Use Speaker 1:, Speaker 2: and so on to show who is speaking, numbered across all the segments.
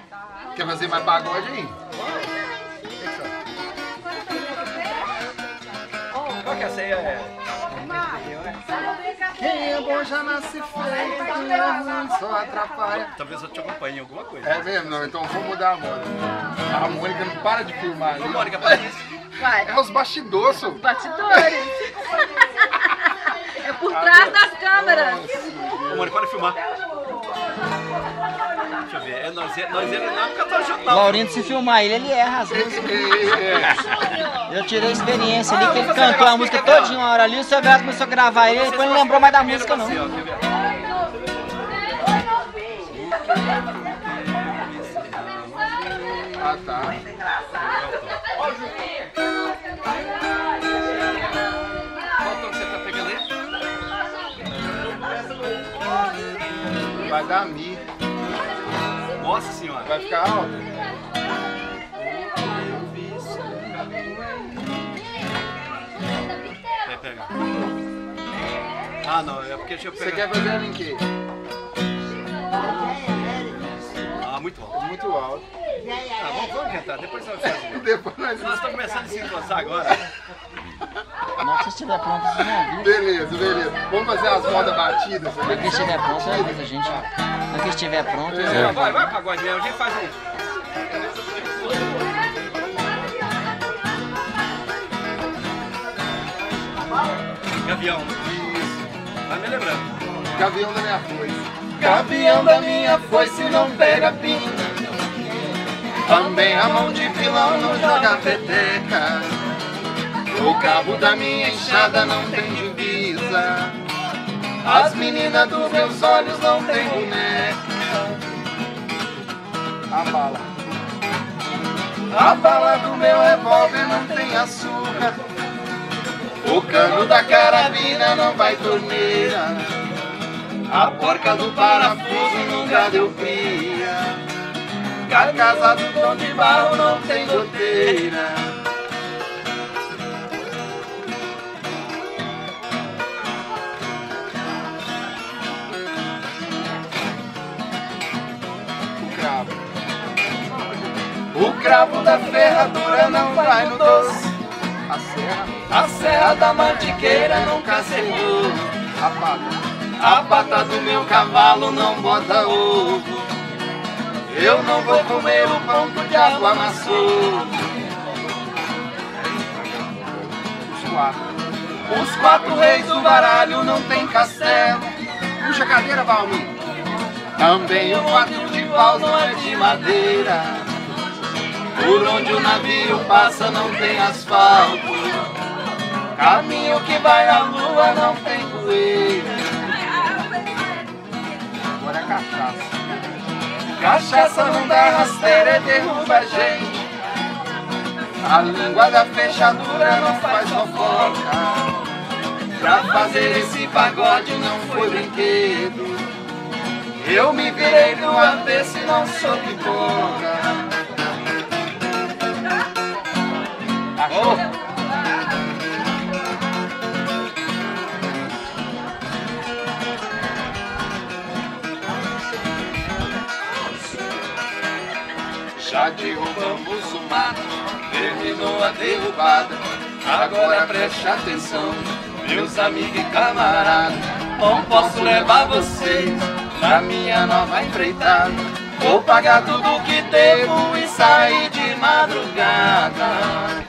Speaker 1: Quer fazer mais pagode aí?
Speaker 2: Qual que é essa aí?
Speaker 1: Quem é bom já nasce feito, quem é ruim só atrapalha.
Speaker 2: Talvez eu te acompanhe em alguma coisa.
Speaker 1: É mesmo? Não, então vamos mudar a moda. A Mônica não para de filmar ali.
Speaker 2: Mônica, para isso.
Speaker 3: Vai.
Speaker 1: É os bastidores, só.
Speaker 3: Batidores. É por trás das câmeras.
Speaker 2: Ô, Mônica, pode filmar. Deixa eu ver. É nós ele não cantou junto, não.
Speaker 4: Laurindo, se filmar ele erra às vezes. Eu tirei a experiência ali, que ele cantou a música todinha uma hora ali, o seu Gato começou a gravar ele, depois não lembrou mais da música não.
Speaker 1: Ah, tá.
Speaker 2: Qual tom que você tá pegando aí?
Speaker 1: Vai dar Mi.
Speaker 2: Nossa senhora.
Speaker 1: Vai ficar alto.
Speaker 2: Vai pegar. Ah, não, é porque deixa eu
Speaker 1: Você
Speaker 2: pegar.
Speaker 1: quer fazer ela em quê?
Speaker 2: Ah, muito alto.
Speaker 1: Muito alto.
Speaker 2: Ah, vamos tentar, depois você vai fazer.
Speaker 1: Depois nós
Speaker 2: Nós estamos começando a se encontrar agora.
Speaker 4: Não, se estiver pronto, vocês vão ouvir.
Speaker 1: Beleza, beleza. Vamos fazer as modas batidas.
Speaker 4: Na que estiver pronto, você avisa a gente. Na que estiver pronto,
Speaker 2: Vai, pagode mesmo, a gente faz um. Gavião.
Speaker 1: Isso.
Speaker 2: Vai me lembrando.
Speaker 1: Gavião da minha foice.
Speaker 5: Gavião da minha foice não pega pinga.
Speaker 1: Também a mão de pilão não joga peteca. O cabo da minha enxada não tem divisa. As meninas dos meus olhos não tem boneca. A bala do meu revólver não tem açúcar. O cano da carabina não vai torneira. A porca do parafuso nunca deu cria. Carcaça do tom de barro não tem goteira. O cravo da ferradura não vai no doce. A serra da mantiqueira nunca secou. A pata do meu cavalo não bota ovo. Eu não vou comer o pão que o diabo amassou. Os quatro reis do baralho não tem castelo. Puxa a cadeira, Valmir. Também o quatro de pau não é de madeira. Por onde o navio passa não tem asfalto. Caminho que vai à lua não tem poeira. Agora é cachaça. Cachaça não dá rasteira e derruba a gente. A língua da fechadura não faz fofoca. Pra fazer esse pagode não foi brinquedo. Eu me virei do avesso e não sou pipoca. Achou? Já derrubamos o mato, terminou a derrubada. Agora preste atenção, meus amigos e camaradas. Não posso levar vocês na minha nova empreitada. Vou pagar tudo que devo e sair de madrugada.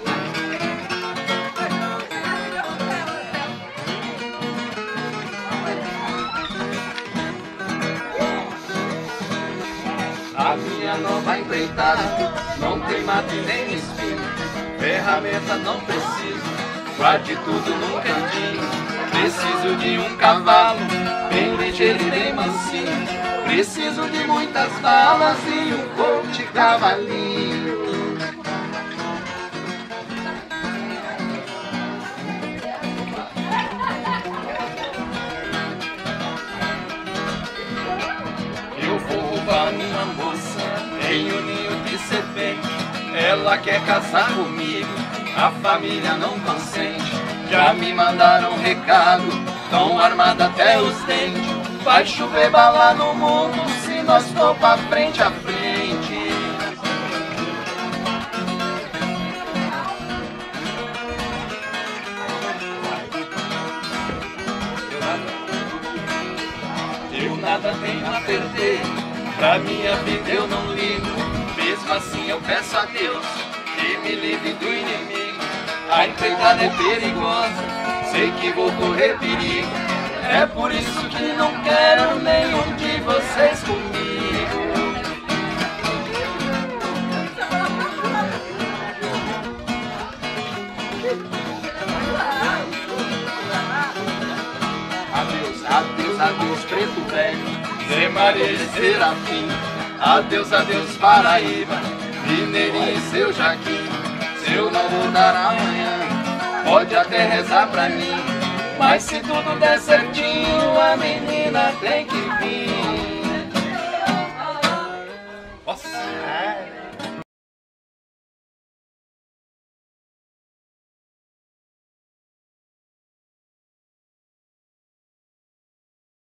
Speaker 1: A minha nova empreitada não tem mato e nem espinho. Ferramenta não preciso, guarde tudo num cantinho. Preciso de um cavalo, bem ligeiro e bem mansinho. Preciso de muitas balas e um coche cavalinho. Eu vou roubar minha moça em um ninho de serpente. Ela quer casar comigo, a família não consente. Já me mandaram um recado, tão armada até os dentes. Vai chover bala no mundo se nós for pra frente a frente. nada tenho a perder. Pra minha vida eu não ligo, mesmo assim eu peço a Deus que me livre do inimigo. A empreitada é perigosa, sei que vou correr perigo. É por isso que não quero nenhum de vocês comigo. Adeus, adeus, adeus, preto velho, Zé Maria e Serafim. Adeus, adeus, Paraíba, Mineirinho e seu Jaquim. Se eu não voltar amanhã, pode até rezar pra mim, mas se tudo der certinho, a menina tem que vir. Nossa.